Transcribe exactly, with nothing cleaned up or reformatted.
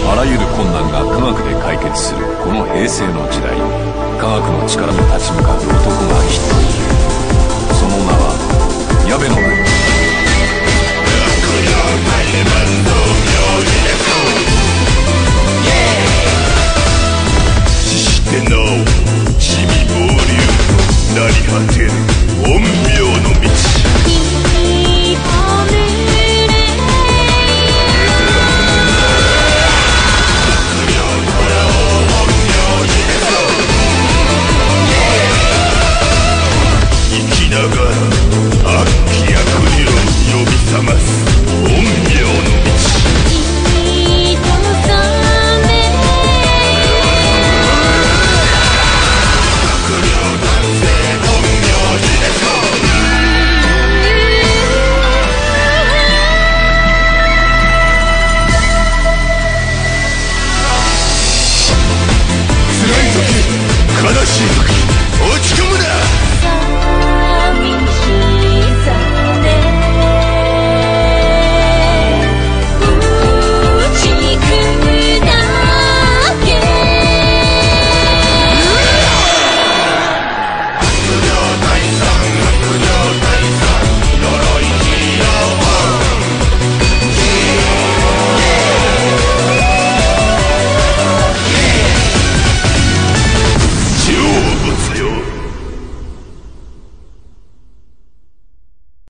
あらゆる困難が科学で解決するこの平成の時代、科学の力に立ち向かう男が一人いる。その名は矢部信。